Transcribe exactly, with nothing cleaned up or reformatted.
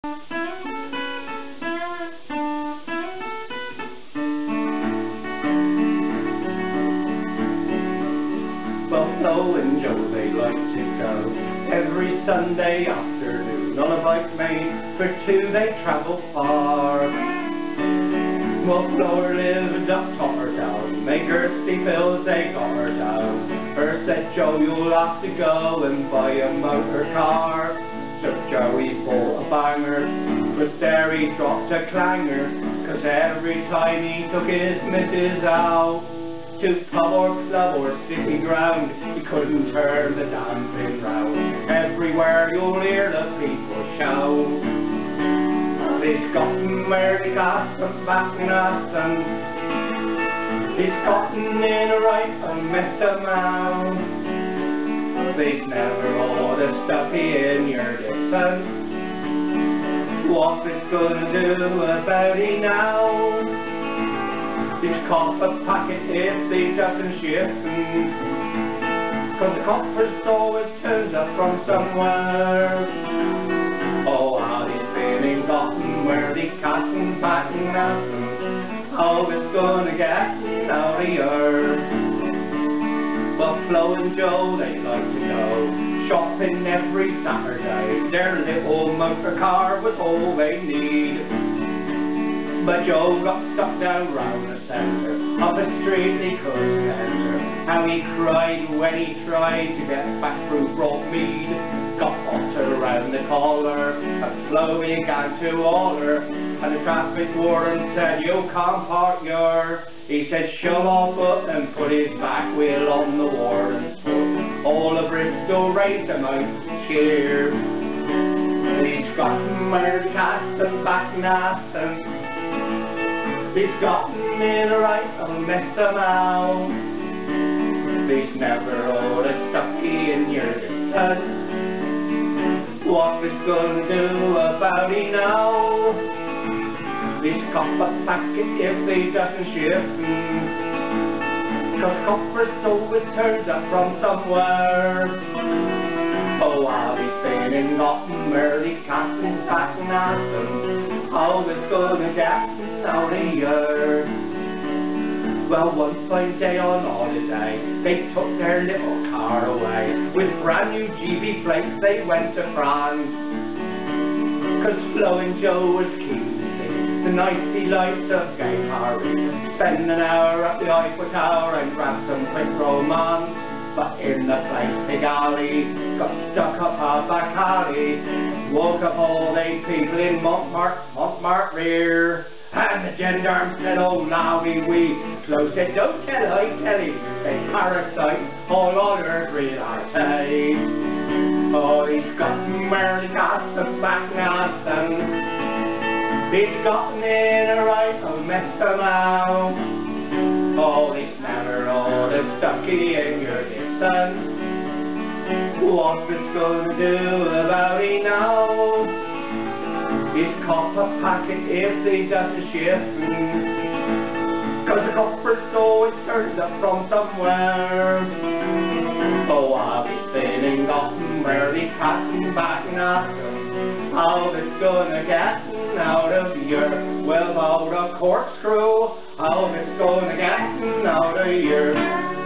Well, Flo and Joe, they like to go every Sunday afternoon on a bike made for two. They travel far. Well, Flo lived up Topper down, make her steep hills, they got her down. Her said, Joe, you'll have to go and buy a motor car. So Joey bought a banger, but there he dropped a clanger, 'cause every time he took his missus out to pub or club or city ground, he couldn't turn the damn thing round. Everywhere you'll hear the people shout, he's gotten Mary Cassn't back in Hassn't. He's gotten in a right and messed him out. They've never ought to stuck in your defense. What it's gonna do about it now? He's cop a packet if they doesn't shift, 'cause the coppers always turns up from somewhere. Oh, how he's been gotten where they Cassn't back in Hassn't. How it's gonna get out of here. Well, Flo and Joe, they like to go shopping every Saturday. Their little motor car was all they need. But Joe got stuck down round the centre of a street he couldn't enter. How he cried when he tried to get back through Broadmead. Got bottled around the collar, and Flo began to holler. And the traffic warden said, you can't park your... He said, shove off up and put his back wheel on the warden's foot. All of Bristol raised him out to cheer. He's gotten Mary Cassn't back in Hassn't. He's gotten in a right and messed him out. He's never ought to stuck in your defense. What he's gonna do about it now? He's cop a packet if he doesn't shift, 'cause coppers always turns up from somewhere. Oh, how he's been and gotten Mary Cassn't back in Hassn't. How it's gonna get out of here? Well, one fine day on holiday, they took their little car away. With brand new G B plates they went to France, 'cause Flo and Joe was keen the nicey lights of gay Paris. Spend an hour at the Eiffel Tower and grab some quick romance. But in the place big alley, got stuck up a Bacardi. Woke up all these people in Montmartre, Montmartre rear. And the gendarme said, oh Lowie wee. Flo said, don't tell I tell you, they parasite all others reality. Oh, he's got Mary Cassn't back in Hassn't. He's gotten in a right and messed him out. Oh, he's never ought to stuck in your distance. What's it gonna do about it now? He's cop a packet if he doesn't shift, 'cause the coppers always turns up from somewhere. Oh, I've been and gotten Mary Cassn't back in Hassn't. How it's gonna get out of here? Well, out a corkscrew. How it's gonna get out of here?